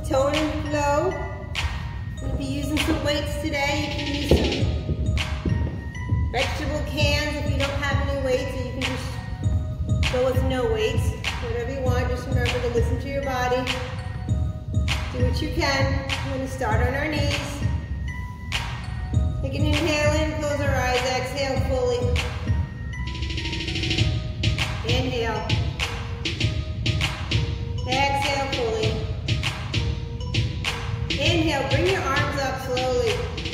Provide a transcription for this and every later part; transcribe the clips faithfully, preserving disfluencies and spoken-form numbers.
Tone and flow. We'll be using some weights today. You can use some vegetable cans if you don't have any weights, or you can just go with no weights. Whatever you want, just remember to listen to your body. Do what you can. We're going to start on our knees. Take an inhale in, close our eyes, exhale fully. Inhale. Exhale fully. Inhale, bring your arms up slowly.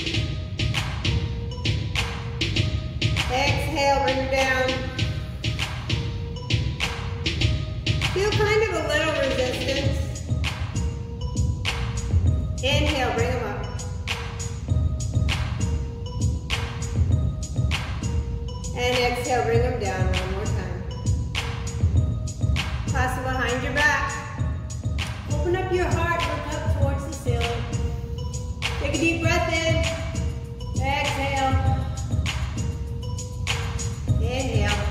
Exhale, bring them down. Feel kind of a little resistance. Inhale, bring them up. And exhale, bring them down one more time. Pass them behind your back. Open up your heart, look up towards the ceiling. Take a deep breath in. Exhale. Inhale.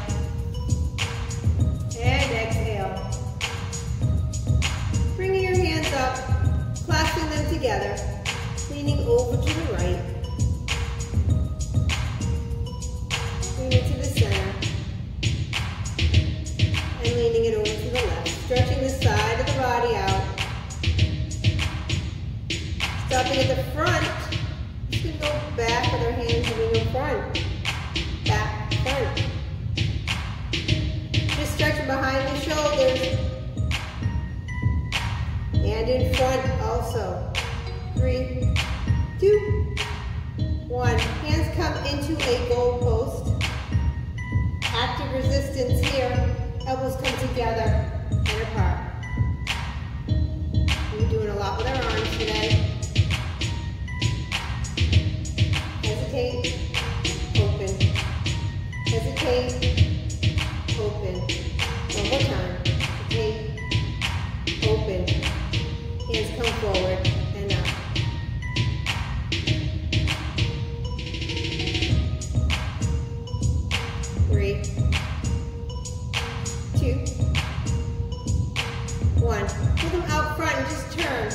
And exhale. Bringing your hands up, clasping them together, leaning over to the right. Bring it to the center. And leaning it over to the left. Stretching the side of the body out. Stopping at the front. Just going to go back with our hands moving in front. Back, front. Just stretching behind the shoulders. And in front also. Three, two, one. Hands come into a goal post. Active resistance here. Elbows come together and apart. We're doing a lot with our arms today. Hesitate, open. Hesitate, open. One more time. Hesitate, open. Hands come forward and up. Three, two, one. Put them out front and just turn.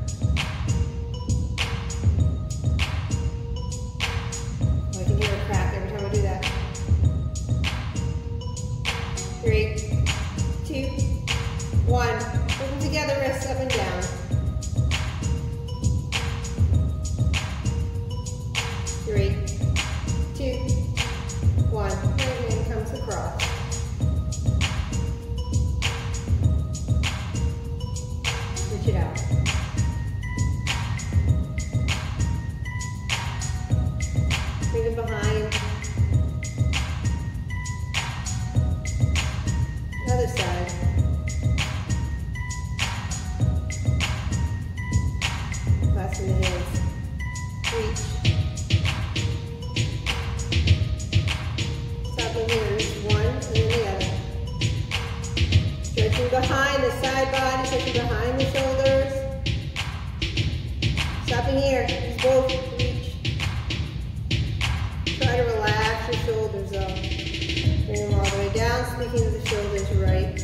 Oh, I can hear a crack every time I do that. Three, two, one. Put them together, wrists up and down. Three, two, one. And hand comes across. Switch it out. Bring it behind. Other side. Clasping the hands. Reach. Stopping here. Reach one and then the other. Stretching behind the side body, stretching behind the shoulders. Stopping here. Use both. Reach. Try to relax your shoulders up. Bring them all the way down, sneaking to the shoulders right.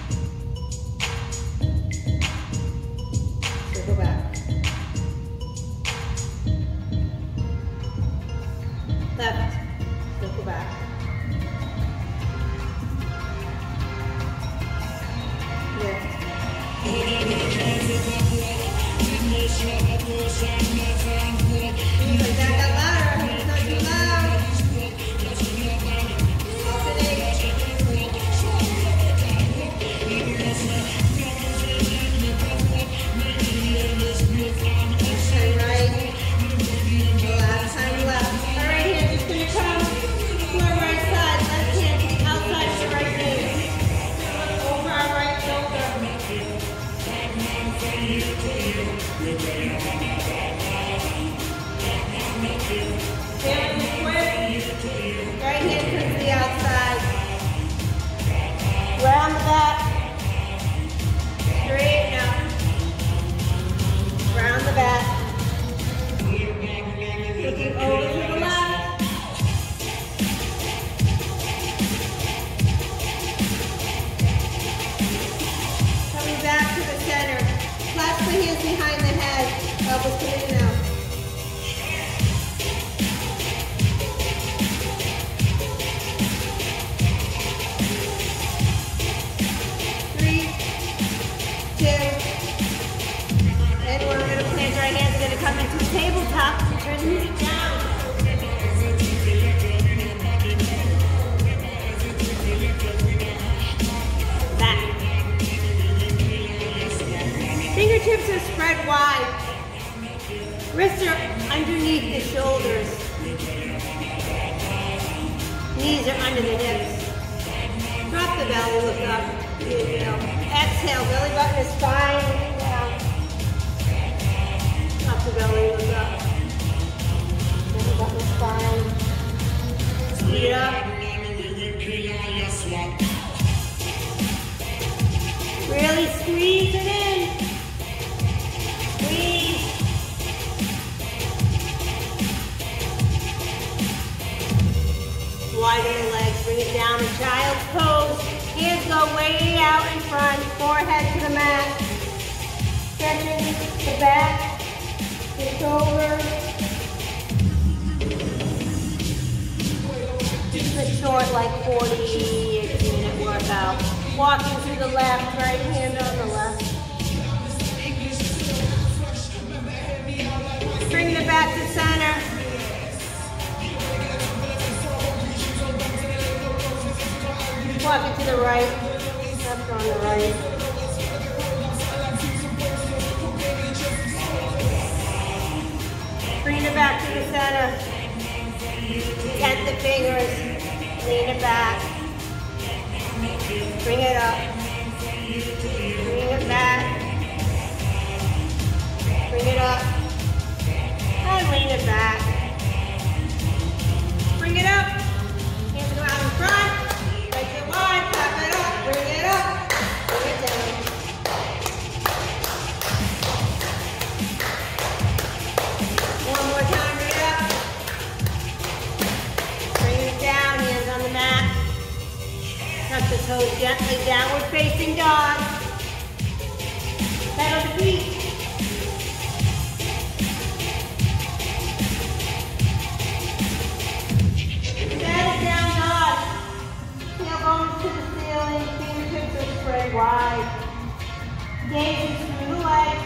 Circle back. Left. Circle back. Lift. Like that got louder. It's not too loud. Round the back. Straighten up. Round the back. Looking over to the left. Coming back to the center. Clasp the hands behind. elbows come in and out. Three, two, and we're going to plant our hands. We're going to come into a tabletop and turn the music down. Back. Fingertips are spread wide. Wrists are underneath the shoulders. Knees are under the hips. Drop the belly, look up. Inhale. Exhale, belly button is fine. Down. Drop the belly, look up. Belly button is fine. Speed it up. Really squeeze it in. Squeeze. Widen the legs, bring it down to child's pose. Hands go way out in front, forehead to the mat. Stretching the back, the shoulders. Just a short, like forty, eighty minute workout. Walking to the left, right hand on the left. Bring it back to center. Walking to the right, left on the right. Bring it back to the center. Tent the fingers, lean it back. Bring it up. Bring it back. Bring it up. And lean it back. Bring it up. Hands go out in front. Legs are wide. Clap it up. Bring it up. Bring it down. One more time. Bring it up. Bring it down. Hands on the mat. Tuck the toes gently, downward facing dog. Pedal the feet. Set it down dog. Tailbones to the ceiling, fingertips are spread wide. Gazing through the legs.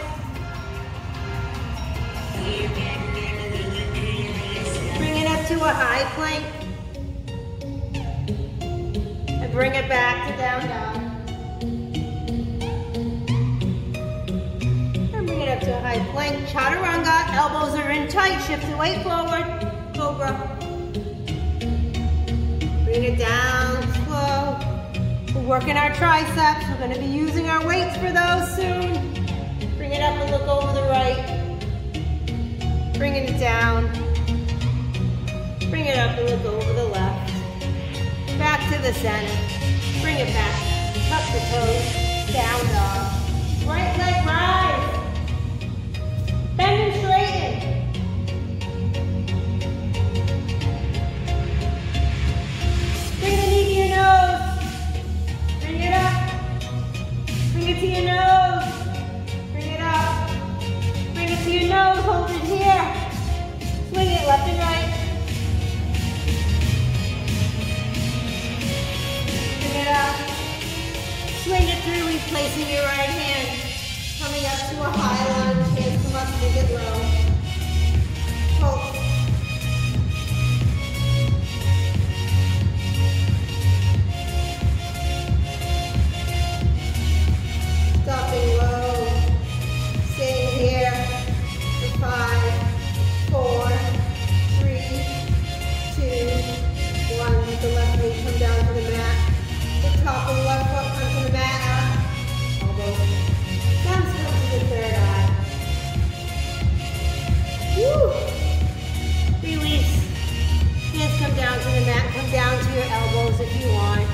Bring it up to a high plank. Bring it back to down dog. And bring it up to a high plank. Chaturanga, elbows are in tight. Shift the weight forward. Cobra. Bring it down slow. We're working our triceps. We're going to be using our weights for those soon. Bring it up and look over the right. Bringing it down. Bring it up and look over the left. Back to the center. Bring it back. Tuck the toes. Down dog. Right leg rise. Bend and straighten. Bring the knee to your nose. Bring it up. Bring it to your nose. Bring it up. Bring it to your nose. Hold it here. Swing it left and right. Up. Swing it through, replacing your right hand. Coming up to a high lunge. Hands come up, big and low. Hold. Stopping low. Staying here for five, four, three, two, one. Let the left knee come down to the mat. Top of the left foot onto the mat, up, elbows, thumbs come to the third eye. Woo! Release. Hands come down to the mat, come down to your elbows if you want.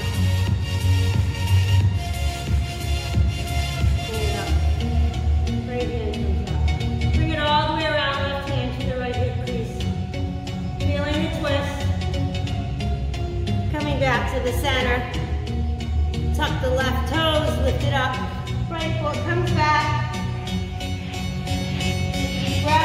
Bring it up. Right hand comes up. Bring it all the way around, left hand to the right hip crease. Feeling the twist. Coming back to the center. Tuck the left toes, lift it up. Right foot comes back. Deep breath.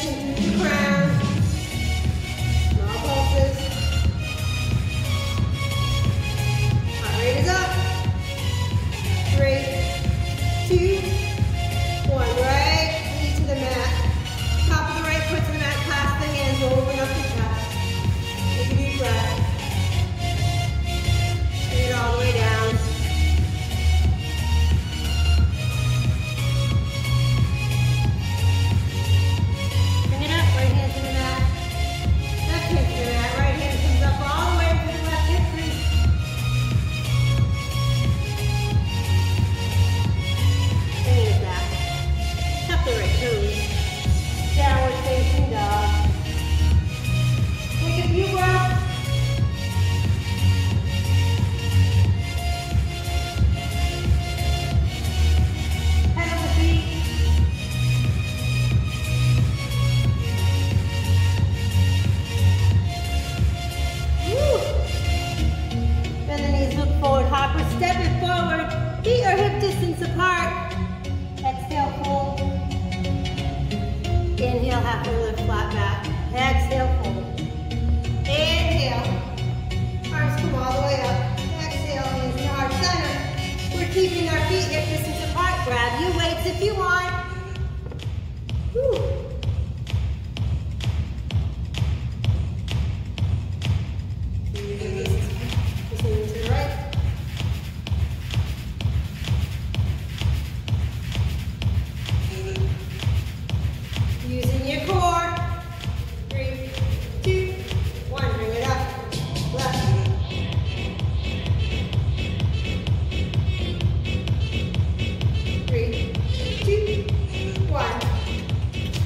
into the crown. Small pulses. Heart rate is up. Three, two, one. Right knee to the mat. Top of the right foot to the mat. Clasp the hands, open up the chest. Take a deep breath. Bring it all the way down. Bring it up, right hand to the mat. Left hand to the mat. Right hand comes up all the way to the left hip crease. Bringing it back. Tuck the right toes. Downward facing dog. Take a few breaths. Head on the feet. Woo. Bend the knees, look forward, hopper, step it forward. Feet are hip distance apart. Exhale, fold. Inhale, half a lift, flat back. Exhale, fold. Inhale. Arms come all the way up. Exhale, hands to heart center. We're keeping our feet hip distance apart. Grab your weights if you want. Woo. Just move to the right. Using your core. Three, two, one. Bring it up. Left. Three, two, one.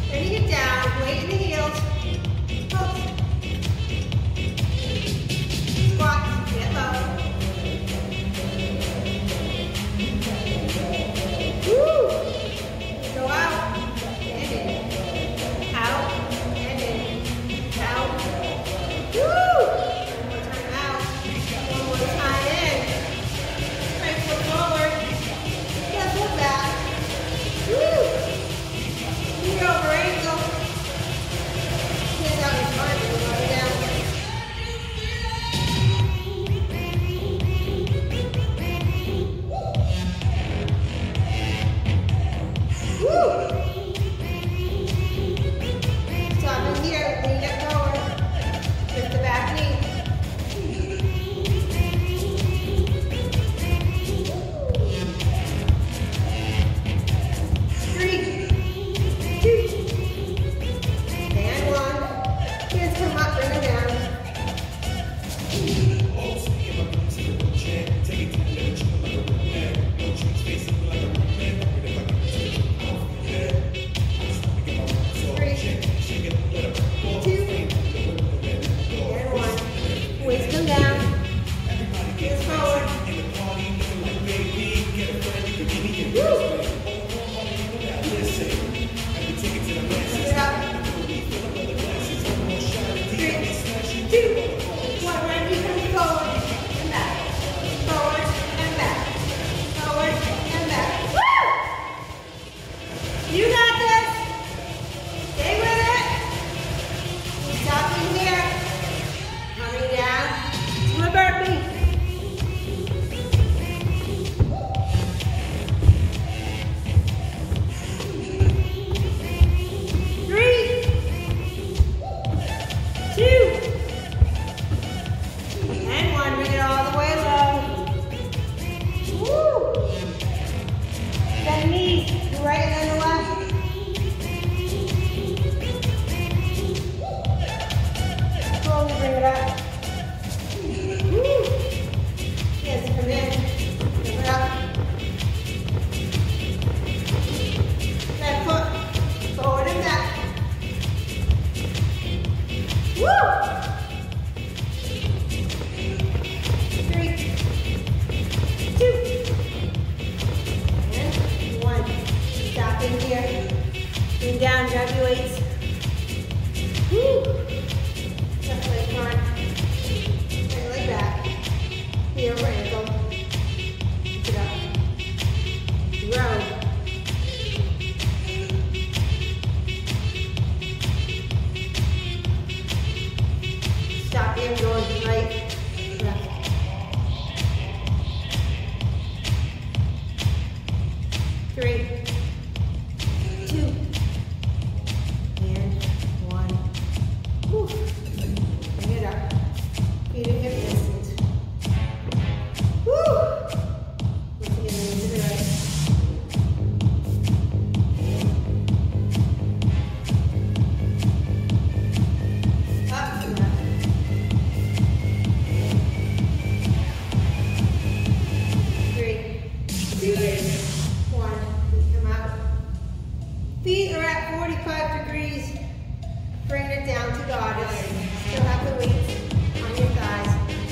forty-five degrees. Bring it down to goddess. Still have the weights on your thighs.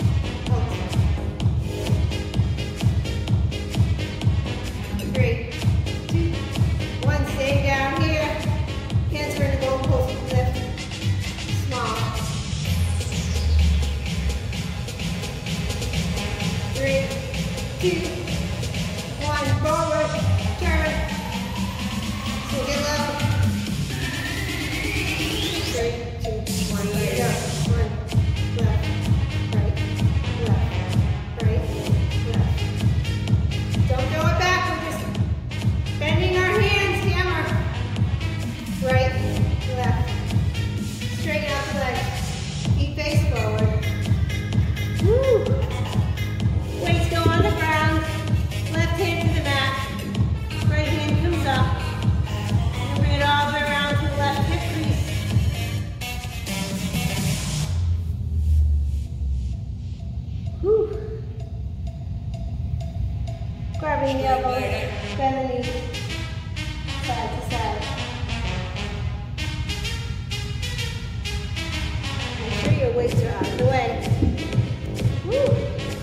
Three, two, one. Stay down here. Hands are in the goalpost. Lift. Small. Three, two, one. Forward. Turn. Take it low. Three, two, one. Let it go. One. Left. Right. Left. Right. Left. Don't throw it back. We're just bending our hands. Hammer. Right. Left. Straighten out the legs. Feet face forward. Woo. Weights go on the ground. Left hand to the mat. Right hand comes up. And bring it all the way around to the left hip crease. Woo. Grabbing the elbows, bend the knees, side to side. Make sure your weights are out of the way. Woo.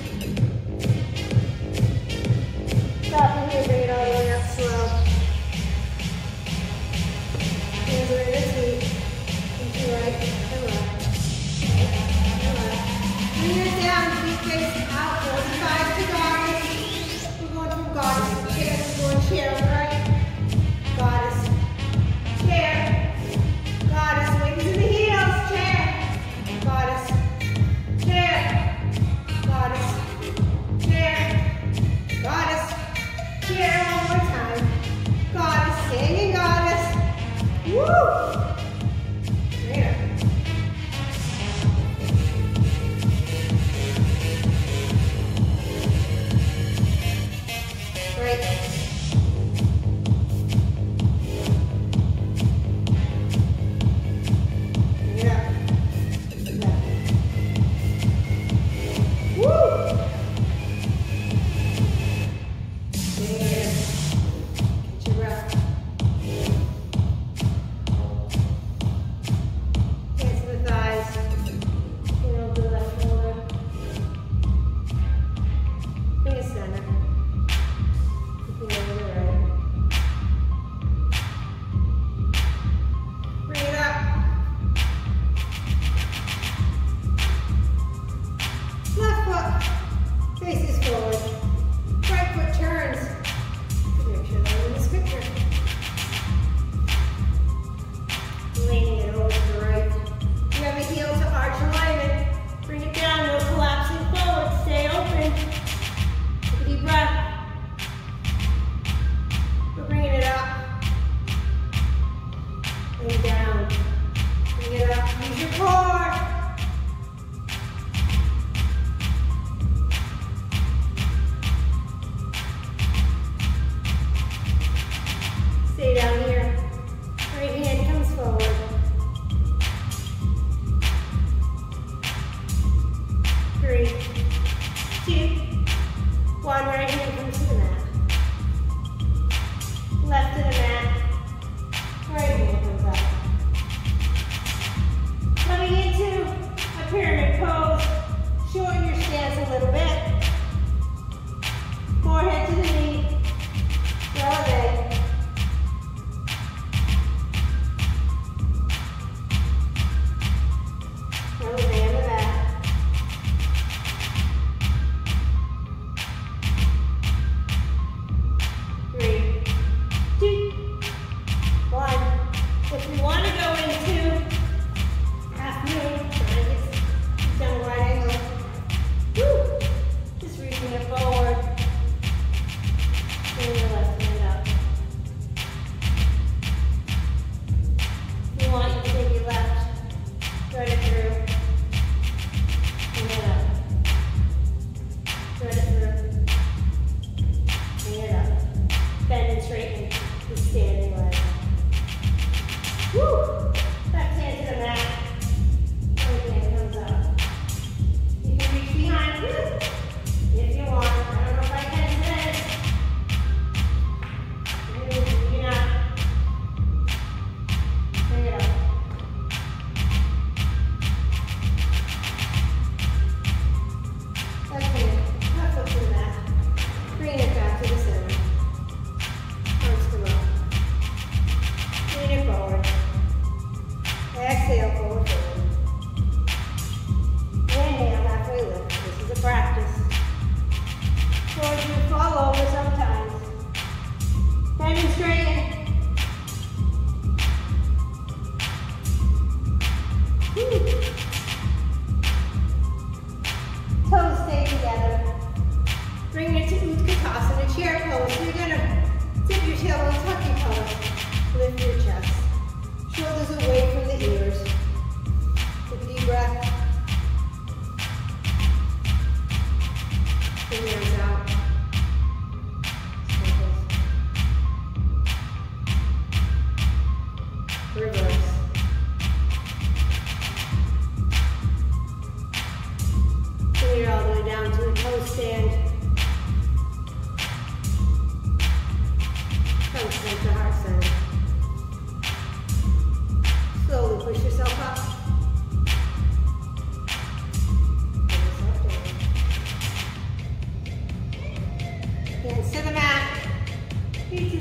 Stop here, bring it all the way up slow. Hands are in the feet. Into right and left. Right and left. Bring it down, feet face out. forty-five to goddess. We're going from goddess to chair. We're going chair, right? Goddess. Chair. Goddess. Weights in the heels. Chair. Goddess. Chair. Goddess. Chair. Goddess. Chair. One more time. Goddess. Standing goddess. Woo! There. Right. Bring it up. Left. Woo! There. Get your breath. Hands to the thighs. Hand over the left shoulder. Bring it center. Looking over the right. Bring it up. Left foot faces forward. Right foot turns. Make sure they're in this picture. Leaning it over to the right. You have a heel to arch alignment. Bring it down, no collapsing forward. Stay open. Take a deep breath. We're bringing it up. And down. Bring it up. Use your core. Stay down here. Right hand comes forward. Three, two, one. Right hand comes to the mat. Left to the mat. Right hand comes up. Coming into a pyramid pose. Shorten your stance a little bit. Forehead to the knee. Elevate. Elevate on the back. Three, two, one. If you want to go into half moon, try to get down a right angle. Woo! Just reaching it forward. Bring your left hand up. You want you to take your left, thread it through, bring it up. Thread it through, bring it up. Bend and straighten the standing leg. Woo! Left hand to the mat. Right hand comes up. You can reach behind if you want. I don't know if I can today. Maybe not.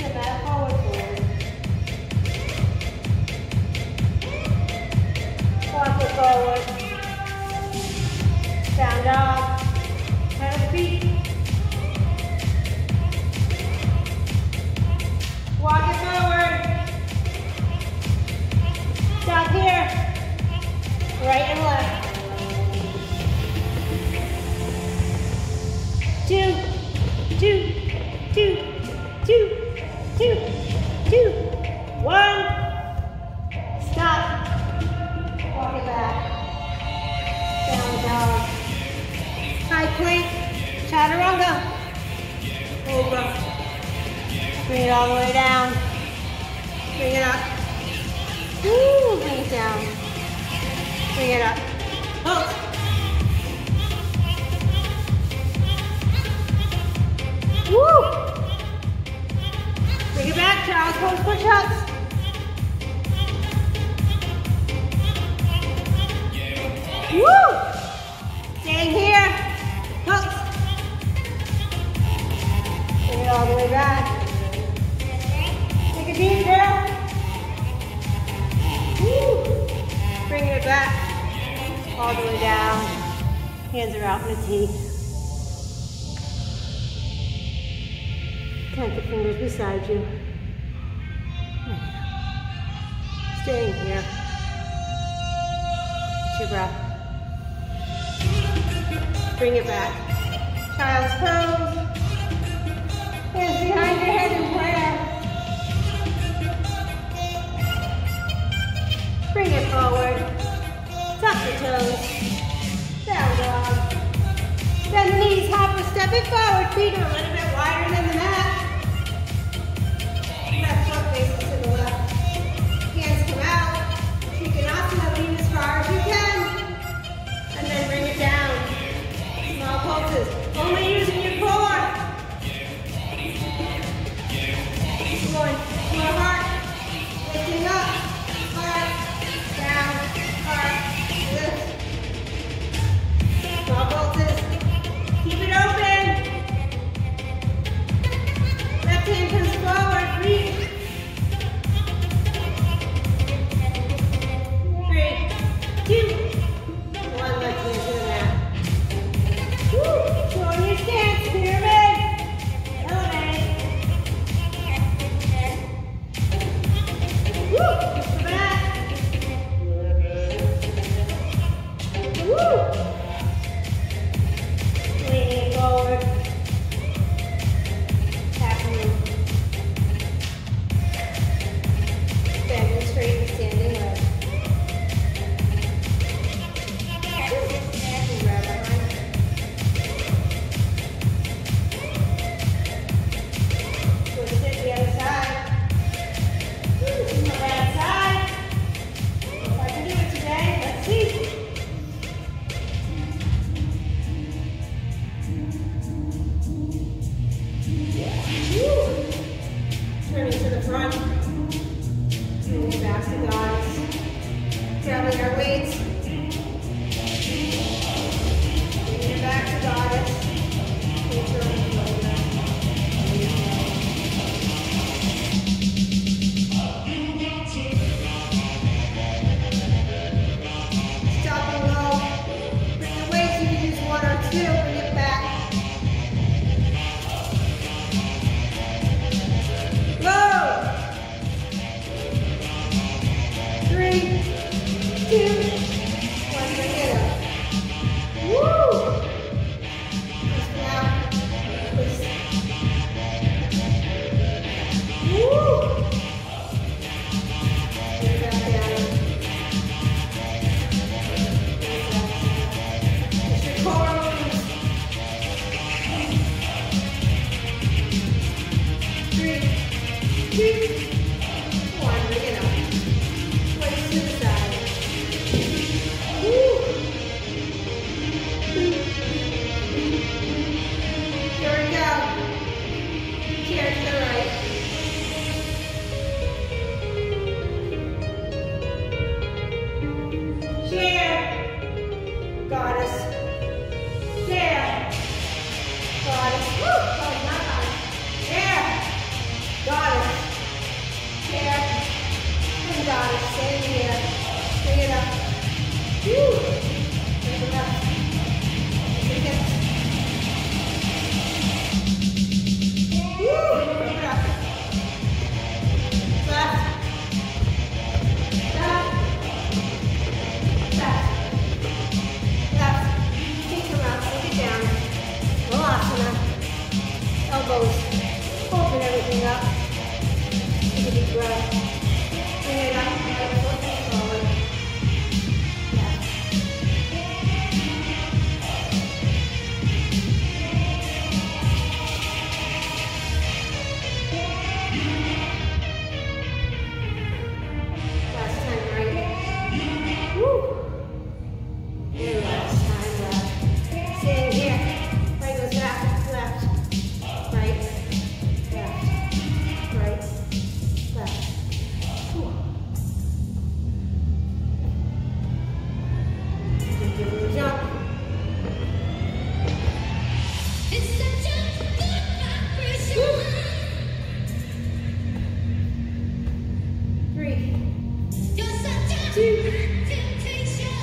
Send that forward, forward. Walk it forward. Down dog. Head of the feet. Walk it forward. Stop here. Right and left. Two, two, two, two, two, two, one. Stop. Walk it back. Down dog. High plank. Chaturanga. Cobra. Bring it all the way down. Bring it up. Woo, bring it down. Bring it up. Hold. Woo! Bring it back, child's pose push-ups. Woo! Staying here. Hooks. Bring it all the way back. Take a deep breath. Woo! Bring it back. All the way down. Hands are out in the teeth. Plant the fingers beside you. Staying here. Catch your breath. Bring it back. Child's pose. Hands behind your head in prayer. Bring it forward. Tuck the toes. Down dog. Bend the knees, hop or step it forward. Feet are a little bit wider than the mat. Left foot faces to the left. Hands come out. Trikonasana, lean as far as you can. And then bring it down. Small pulses. Only using your core. More, more heart. Lifting up. Heart. Down. Heart. Lift. Small pulses. Keep it open. Left hand comes forward. Reach. Three, two, one. Left hand to the mat. Woo! Showing your stance. Pyramid. Elevate. Woo! Push the mat. Woo! Leaning forward. Tapping. Standing straight and standing up. And grab behind. Twist it the other side. Woo, the right side. If I can do it today, let's see. Woo. Turning to the front. Bringing it back to goddess. Grabbing our weights. Bringing it back to goddess. Weights are on the shoulder. Stop and go. Bring the weights. You can use one or two. Bring it back. Low. Three, two, one. Bring it up. Woo! Twist it out. Twist. Woo! Bring it back down. Push your core loose. Three, two, one. Bring it up. Weights to the side. Woo! Here we go. Chair to the right. Chair. Goddess. Chair. Goddess. Woo! Oh, not goddess. Chair. Goddess. Open everything up. Take a deep breath. Bring it up. Forward. Left. Last time, right? Woo! And last time, left. Staying here. Right goes back, left, right, left, right, left. Whew. Give it a jump. It's such a good vibration. Woo. Three, You're such a two, temptation.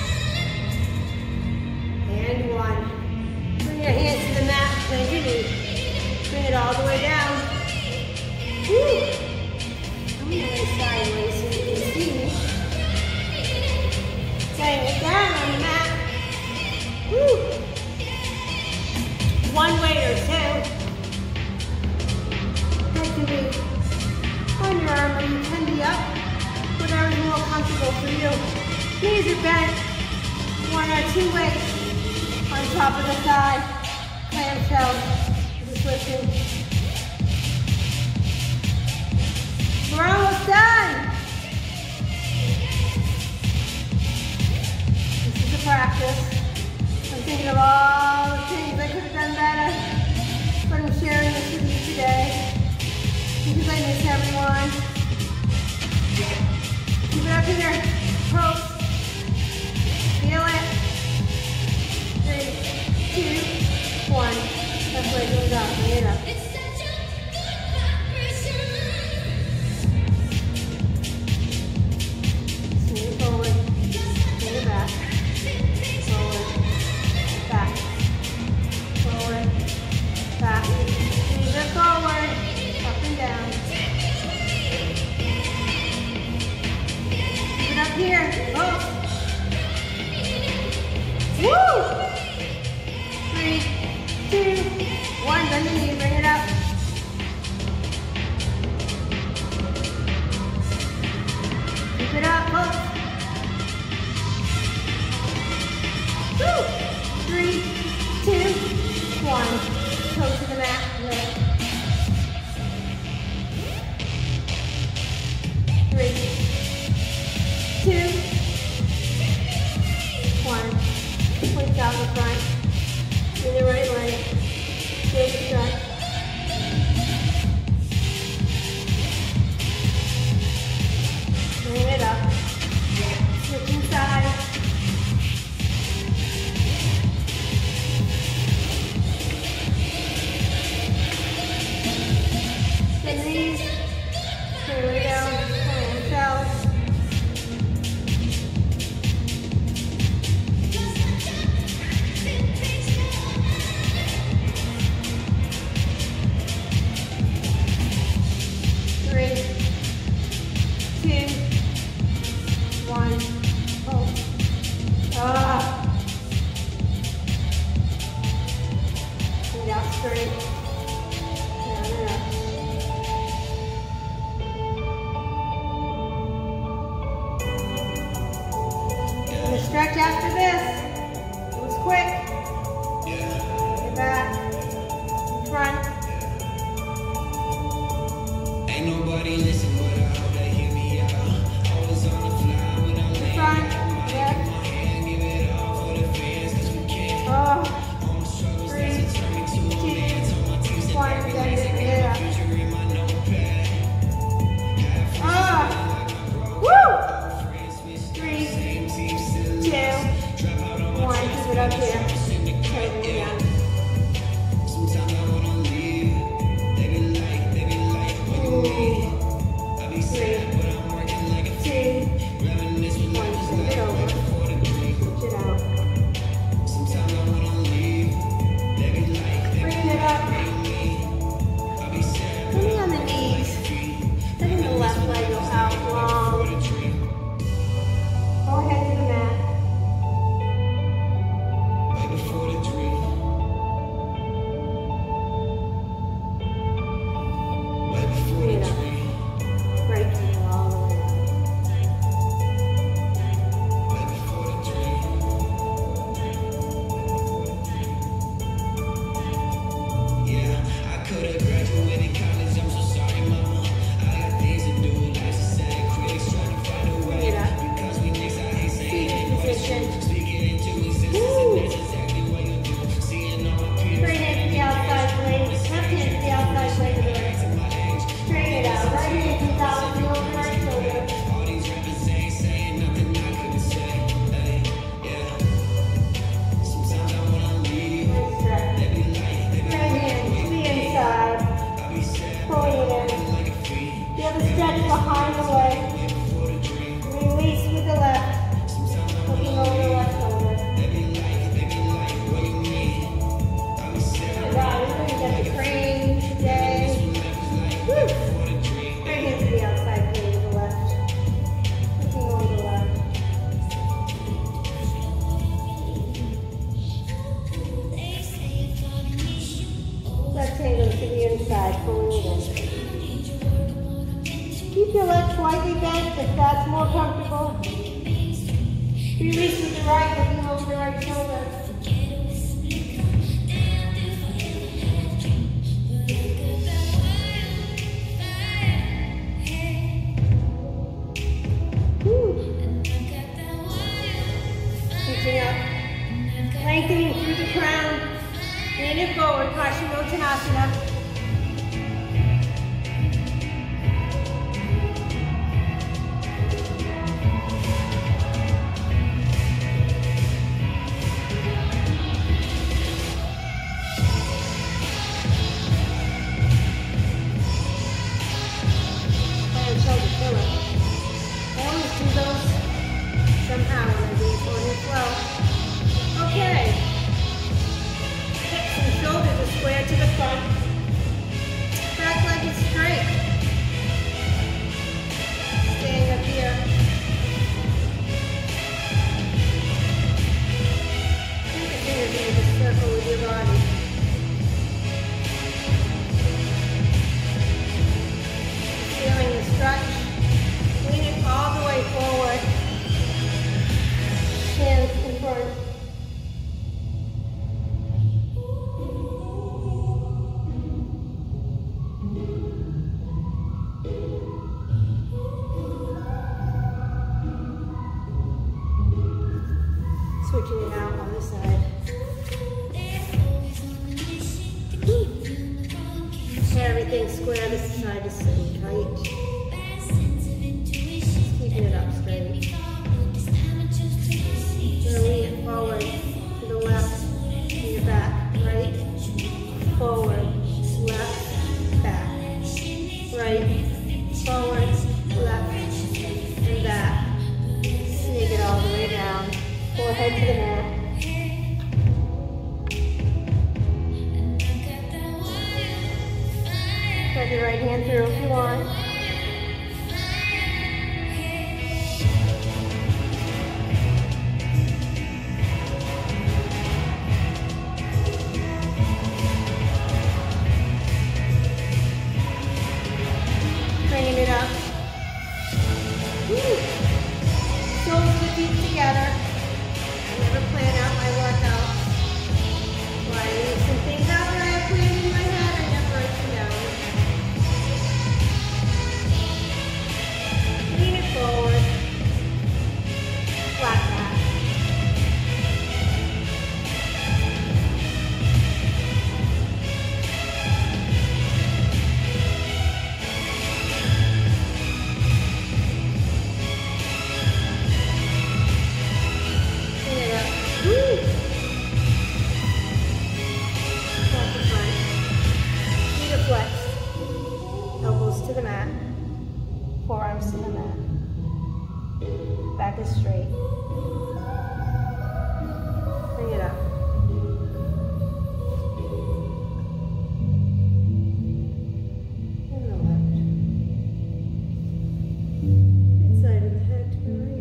and one. Bring your hands to the mat, plant your knee. Bring it all the way down. Woo. I'm going to lay sideways so you can see me. Laying it down on the mat. Woo. One weight or two. That can be on your arm or you can be up. Whatever's more comfortable for you. Knees are bent. One or two weights on top of the thigh. Clamshell. Just listen. We're almost done. This is a practice. I'm thinking of all the things I could have done better, but I'm sharing this with you today because I miss everyone. Keep it up here. Pulse. Feel it. Three, two, one. That's where it goes up. Bring it up. It's such a good vibration. Swing it forward. Bring it back. Forward. Back. Forward. Back. Knees are forward. Up and down. Keep it up here. Pulse. Woo! Three, two, one. Bend the knee. Bring it up. Keep it up. Pulse. Woo! Three, two, one. Toe to the mat. Lift. Three, two, one. Point down the front. In the right leg. Big stretch. Bring it up. Switching sides. The knees. Here we go. Clamshells. Three, two, one. Hold. Ah. Feet out straight. Down and up. Gonna stretch after this. It was quick. Get back. Front. Ain't nobody listen, but I hope they hear me out. Always on the fly, but I'm laying Front. down my Back. hand. Give it all for the fans, 'cause we can't. Oh. All my struggles, Three, that's a turn me to a two, man. Told my team, step one. back, Bend relax, it. and Bring get it my up. future in my notepad. Half Ah. like I broke Woo! friends, switched Three, up, same team, still two, lost. Drop out on my one. tracks, Keep it up but here. I'm in the cut, Bring it yeah. down. Sometimes I wanna leave. They be like, they be like, what you mean? I Graduated college, I'm so sorry, mama. I got things to do, life's a sad quick. Trying to find a way. Get up. Because we next, I hate saying Seated it, but it's position. true. Speak it into existence, Woo. and that's exactly what you do. Seeing all my peers. Straight hand to the outside blade. Left hand to the outside blade of the right. Straighten it out. Right hand comes out to the over right shoulder. All these rappers ain't saying nothing I couldn't say. Hey, yeah. Sometimes I wanna leave. Nice stretch. They be like, they be Right hand to the inside. I be sad, Pulling it in. like a feet. The other stretch behind the leg. Before the dream. Release with the left. Sometimes I Looking over the left shoulder. They be like, they be like, what you mean? I be sad, Good job. You're going to get the crane today. Woo! before the dream. Right hand to the outside blade of the left. Looking over the left. Left hand goes to the inside, pulling it in. Keep your legs slightly bent if that's more comfortable. Release with the right, looking over the right shoulder. Woo. Reaching up. Lengthening through the crown. Lean it forward, Paschimottanasana. Head and shoulder pillow. I always do those somehow when I do this one as well. Okay. Hips and shoulders are square to the front. Back leg is straight. Staying up here. Bring your fingers into the circle with your body. Feeling the stretch. Lean it all the way forward. Hands in front. Switching it out on this side. Everything square. This side is sitting tight. Keeping it up straight. Gonna lean it forward to the left, to your back, right, forward, left, back, right, forward, left, and back. Sneak it all the way down. Forehead to the mat. Drag your right hand through if you want. Bringing it up. Woo. Soles of the feet together. I never plan out my workouts. Well, I leave some things out that I have planned in my head. I never write them down. Lean it forward. Flat back. Bring it up. Woo! Front to front. Feet are flexed. Elbows to the mat. Forearms to the mat. Back is straight. Bring it up. And the left. Inside of the head to the right.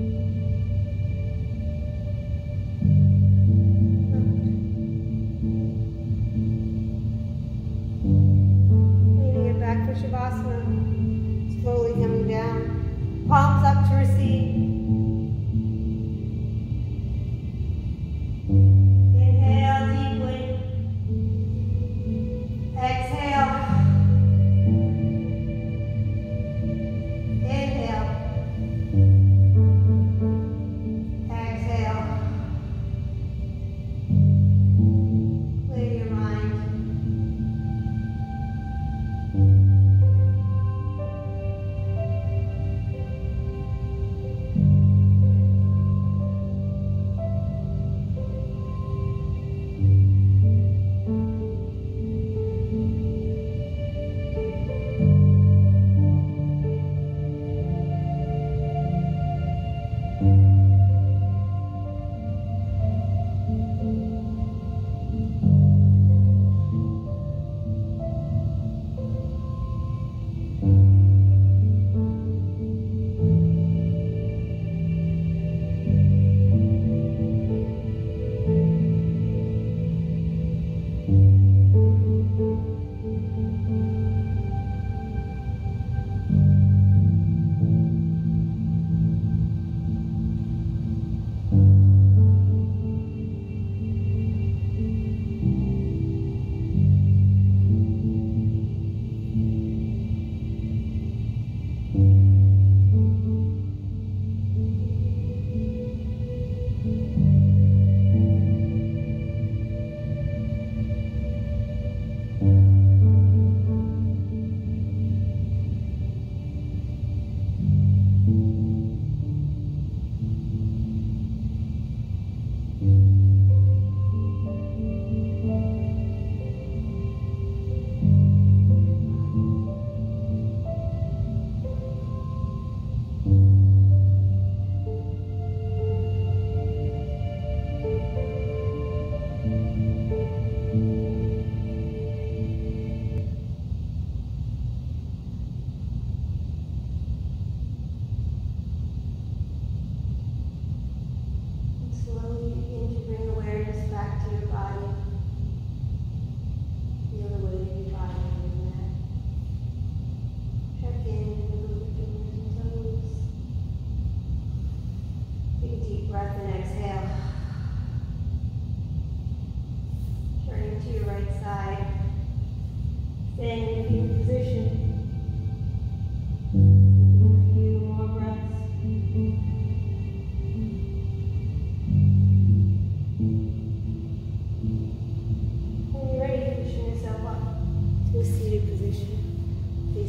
Leaning it back for Shavasana. Slowly coming down. Palms up to receive.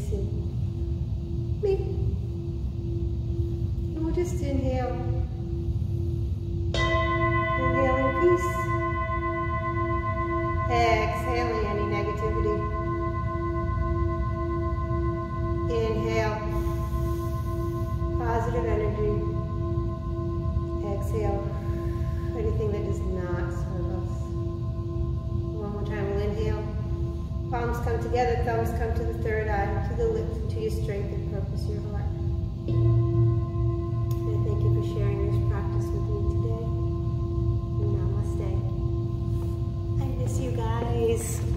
releasing me. And we'll just inhale. Inhaling peace. Exhaling any negativity. Inhale. Positive energy. Exhale. Anything that does not serve us. One more time, we'll inhale. Palms come together, thumbs come to the third eye, to the lips, to your strength and purpose, your heart. And I thank you for sharing this practice with me today. Namaste. I miss you guys.